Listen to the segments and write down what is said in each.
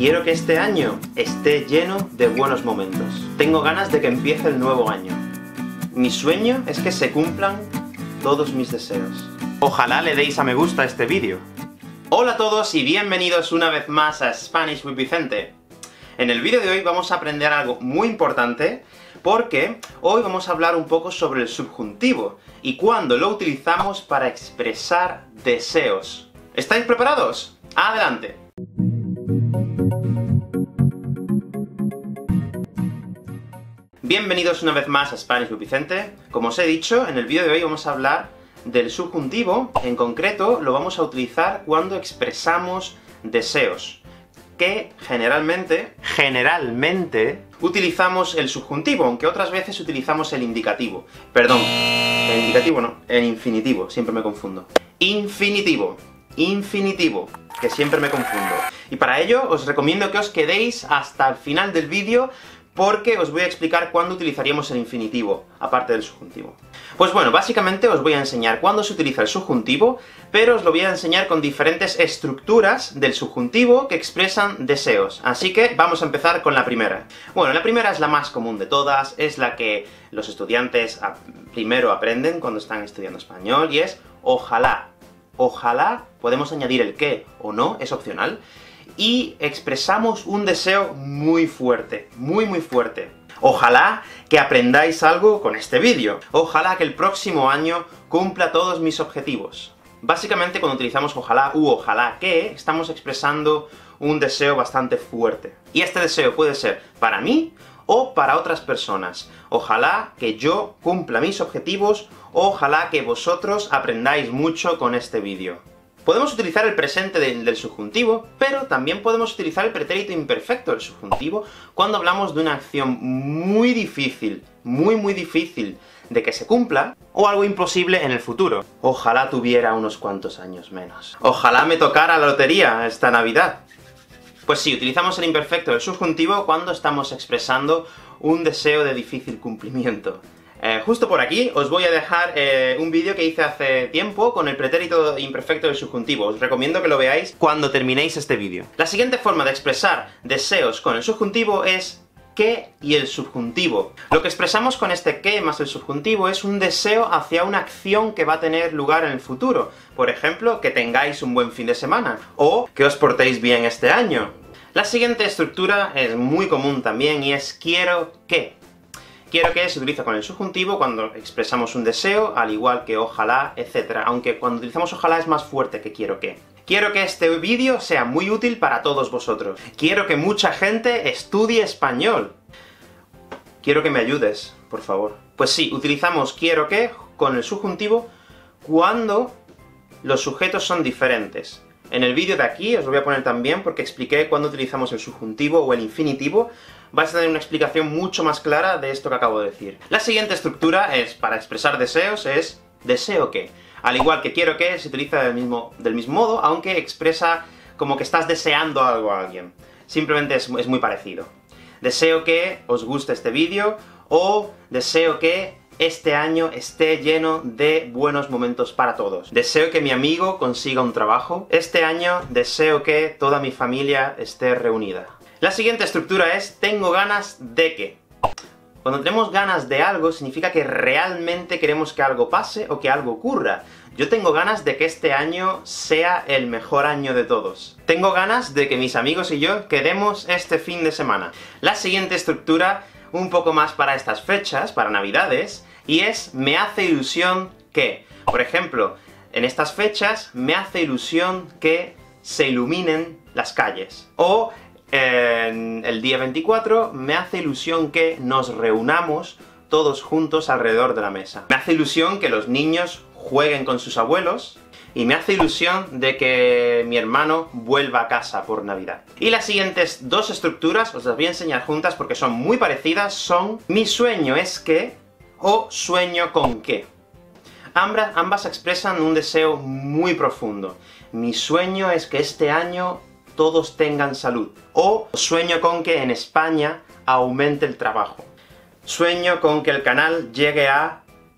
Quiero que este año esté lleno de buenos momentos. Tengo ganas de que empiece el nuevo año. Mi sueño es que se cumplan todos mis deseos. Ojalá le deis a me gusta a este vídeo. Hola a todos y bienvenidos una vez más a Spanish with Vicente. En el vídeo de hoy vamos a aprender algo muy importante, porque hoy vamos a hablar un poco sobre el subjuntivo, y cuándo lo utilizamos para expresar deseos. ¿Estáis preparados? ¡Adelante! Bienvenidos una vez más a Spanish with Vicente. Como os he dicho, en el vídeo de hoy vamos a hablar del subjuntivo. En concreto, lo vamos a utilizar cuando expresamos deseos, que generalmente utilizamos el subjuntivo, aunque otras veces utilizamos el indicativo. Perdón, el indicativo no, el infinitivo, siempre me confundo. Infinitivo, que siempre me confundo. Y para ello, os recomiendo que os quedéis hasta el final del vídeo, porque os voy a explicar cuándo utilizaríamos el infinitivo, aparte del subjuntivo. Pues bueno, básicamente os voy a enseñar cuándo se utiliza el subjuntivo, pero os lo voy a enseñar con diferentes estructuras del subjuntivo que expresan deseos. Así que vamos a empezar con la primera. Bueno, la primera es la más común de todas, es la que los estudiantes primero aprenden cuando están estudiando español, y es ojalá. Ojalá, podemos añadir el qué o no, es opcional, y expresamos un deseo muy fuerte, muy fuerte. Ojalá que aprendáis algo con este vídeo. Ojalá que el próximo año cumpla todos mis objetivos. Básicamente, cuando utilizamos ojalá u ojalá que, estamos expresando un deseo bastante fuerte. Y este deseo puede ser para mí o para otras personas. Ojalá que yo cumpla mis objetivos, ojalá que vosotros aprendáis mucho con este vídeo. Podemos utilizar el presente del subjuntivo, pero también podemos utilizar el pretérito imperfecto del subjuntivo cuando hablamos de una acción muy difícil, muy difícil de que se cumpla, o algo imposible en el futuro. Ojalá tuviera unos cuantos años menos. Ojalá me tocara la lotería esta Navidad. Pues sí, utilizamos el imperfecto del subjuntivo cuando estamos expresando un deseo de difícil cumplimiento. Justo por aquí os voy a dejar un vídeo que hice hace tiempo con el pretérito imperfecto del subjuntivo. Os recomiendo que lo veáis cuando terminéis este vídeo. La siguiente forma de expresar deseos con el subjuntivo es que y el subjuntivo. Lo que expresamos con este que más el subjuntivo es un deseo hacia una acción que va a tener lugar en el futuro. Por ejemplo, que tengáis un buen fin de semana, o que os portéis bien este año. La siguiente estructura es muy común también, y es quiero que. Quiero que se utiliza con el subjuntivo cuando expresamos un deseo, al igual que ojalá, etc. Aunque cuando utilizamos ojalá es más fuerte que quiero que. Quiero que este vídeo sea muy útil para todos vosotros. Quiero que mucha gente estudie español. Quiero que me ayudes, por favor. Pues sí, utilizamos quiero que con el subjuntivo cuando los sujetos son diferentes. En el vídeo de aquí, os lo voy a poner también, porque expliqué cuándo utilizamos el subjuntivo o el infinitivo. Vais a tener una explicación mucho más clara de esto que acabo de decir. La siguiente estructura es, para expresar deseos, es deseo que. Al igual que quiero que, se utiliza del mismo modo, aunque expresa como que estás deseando algo a alguien. Simplemente es muy parecido. Deseo que os guste este vídeo, o deseo que este año esté lleno de buenos momentos para todos. Deseo que mi amigo consiga un trabajo. Este año deseo que toda mi familia esté reunida. La siguiente estructura es tengo ganas de que. Cuando tenemos ganas de algo, significa que realmente queremos que algo pase o que algo ocurra. Yo tengo ganas de que este año sea el mejor año de todos. Tengo ganas de que mis amigos y yo quedemos este fin de semana. La siguiente estructura, un poco más para estas fechas, para Navidades, y es me hace ilusión que. Por ejemplo, en estas fechas me hace ilusión que se iluminen las calles. O en el día 24 me hace ilusión que nos reunamos todos juntos alrededor de la mesa. Me hace ilusión que los niños jueguen con sus abuelos, y me hace ilusión de que mi hermano vuelva a casa por Navidad. Y las siguientes dos estructuras, os las voy a enseñar juntas porque son muy parecidas, son mi sueño es que, o sueño con que. Ambas expresan un deseo muy profundo. Mi sueño es que este año todos tengan salud. O sueño con que en España aumente el trabajo. Sueño con que el canal llegue a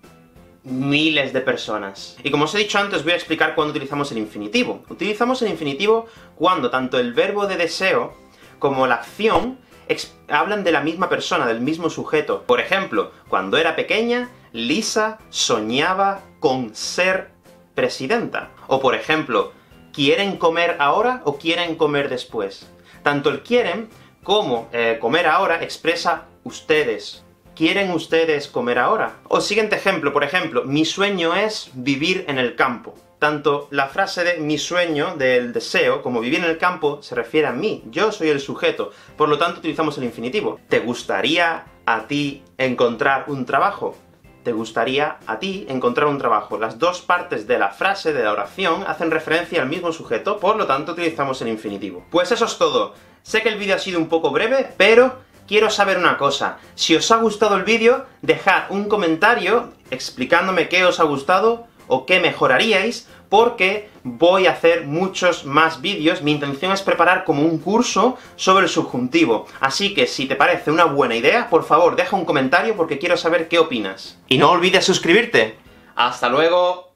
miles de personas. Y como os he dicho antes, voy a explicar cuándo utilizamos el infinitivo. Utilizamos el infinitivo cuando tanto el verbo de deseo como la acción, hablan de la misma persona, del mismo sujeto. Por ejemplo, cuando era pequeña, Lisa soñaba con ser presidenta. O por ejemplo, ¿quieren comer ahora o quieren comer después? Tanto el quieren como comer ahora expresa ustedes. ¿Quieren ustedes comer ahora? O siguiente ejemplo, por ejemplo, mi sueño es vivir en el campo. Tanto la frase de mi sueño, del deseo, como vivir en el campo, se refiere a mí. Yo soy el sujeto. Por lo tanto, utilizamos el infinitivo. ¿Te gustaría a ti encontrar un trabajo? ¿Te gustaría a ti encontrar un trabajo? Las dos partes de la frase, de la oración, hacen referencia al mismo sujeto, por lo tanto utilizamos el infinitivo. Pues eso es todo. Sé que el vídeo ha sido un poco breve, pero quiero saber una cosa. Si os ha gustado el vídeo, dejad un comentario explicándome qué os ha gustado, o qué mejoraríais, porque voy a hacer muchos más vídeos. Mi intención es preparar como un curso sobre el subjuntivo. Así que, si te parece una buena idea, por favor, deja un comentario porque quiero saber qué opinas. Y no olvides suscribirte. ¡Hasta luego!